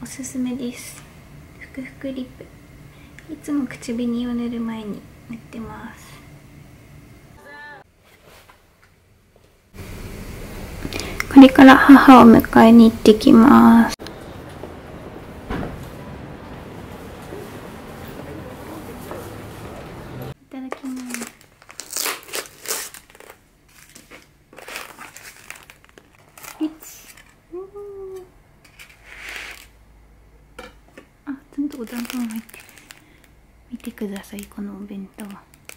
おすすめです。ふくふくリップ、いつも口紅を塗る前に塗ってます。これから母を迎えに行ってきます。いただきます。ちゃんとお団子も入ってる。見てください、このお弁当。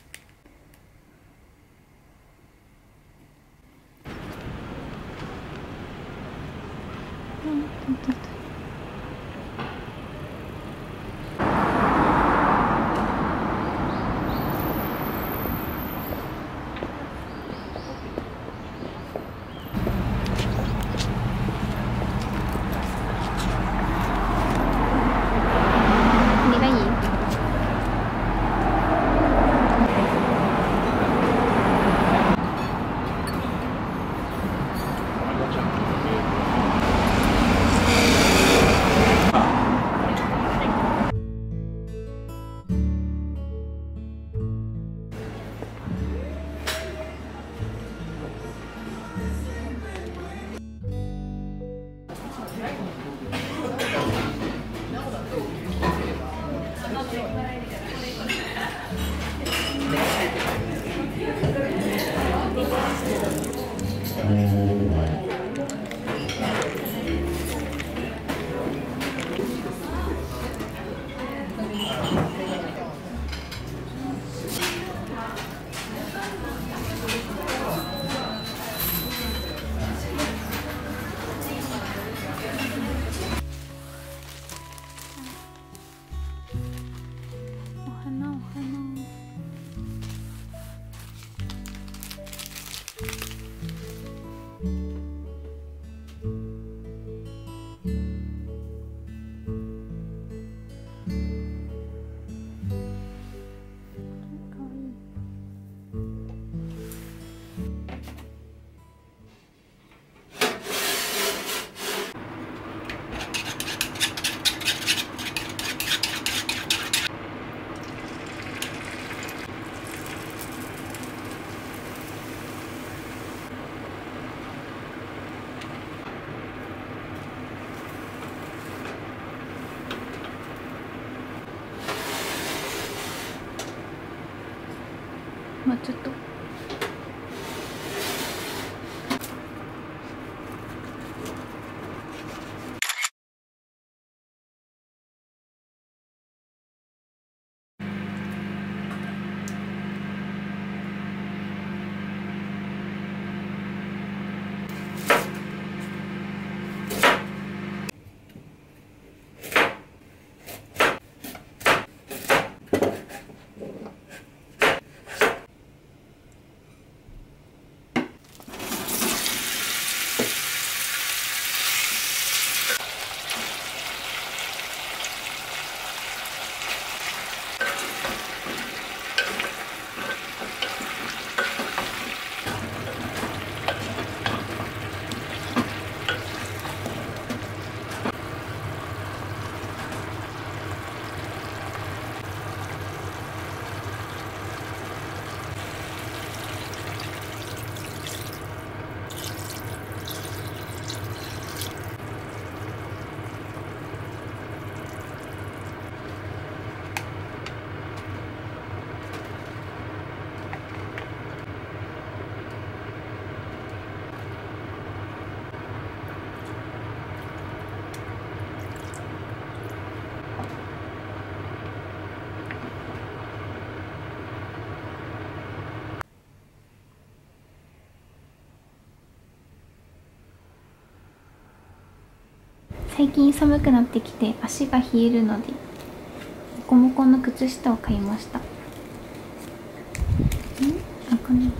もうちょっと。最近寒くなってきて足が冷えるのでモコモコの靴下を買いました。この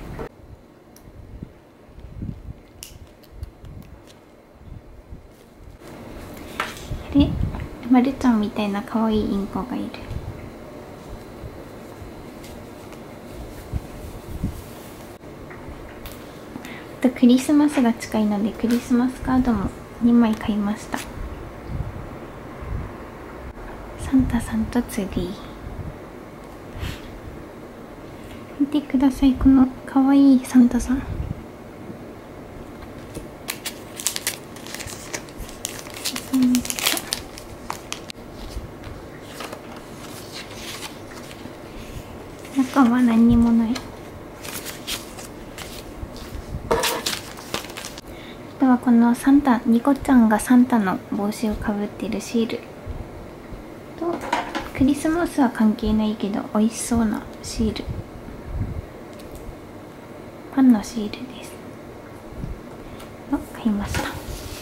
あれ、まるちゃんみたいな可愛いインコがいる。あとクリスマスが近いのでクリスマスカードも2枚買いました。 タさんとツリー。見てください、このかわいいサンタさん。中は何にもない。あとはこのサンタ、ニコちゃんがサンタの帽子をかぶってるシールと、クリスマスは関係ないけど美味しそうなシール、パンのシールですを買いました。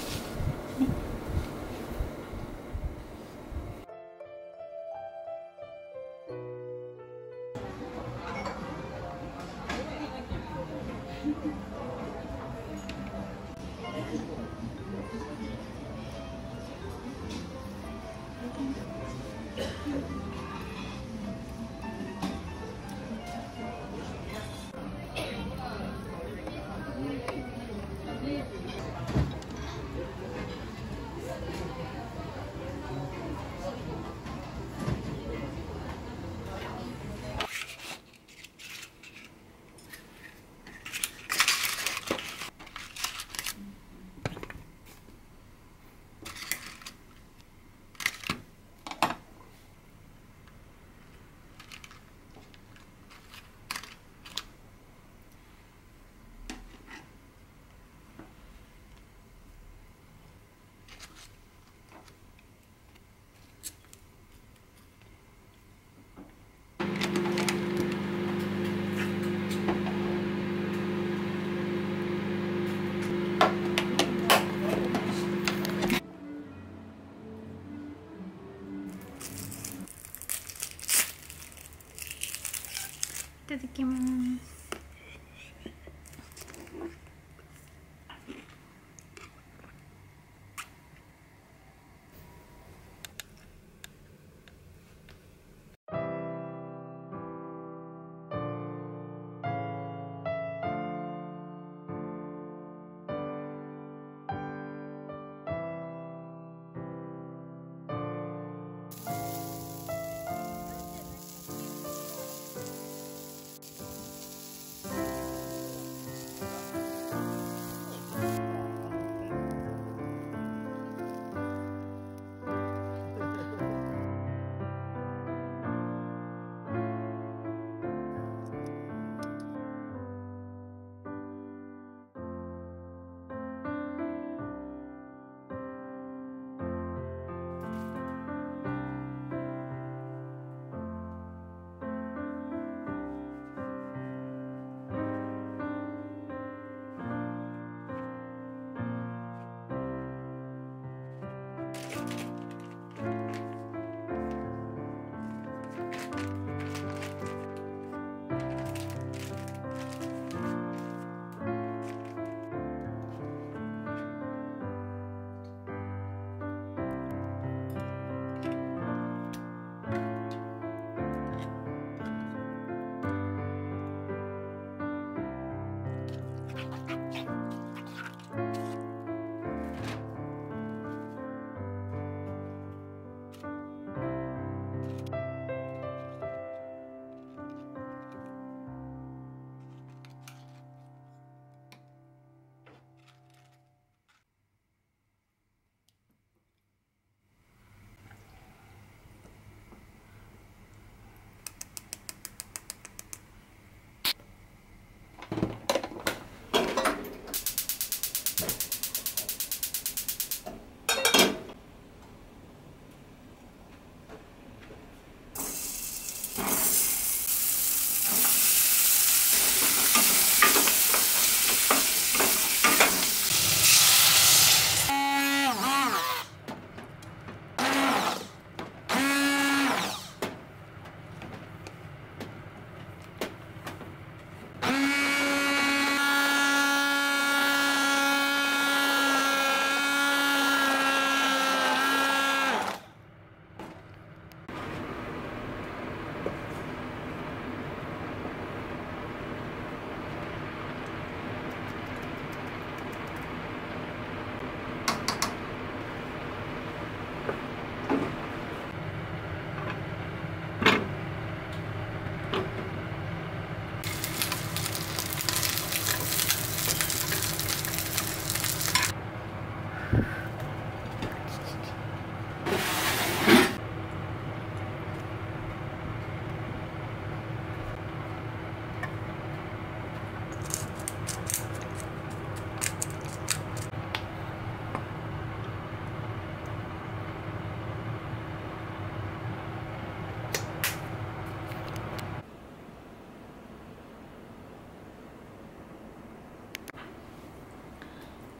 いただきます。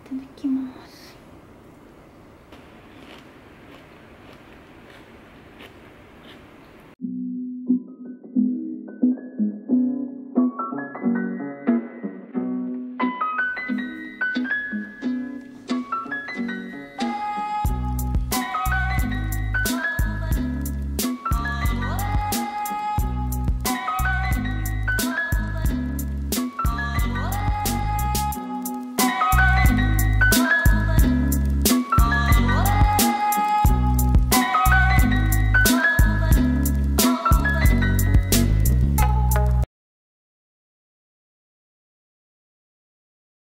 ただきます。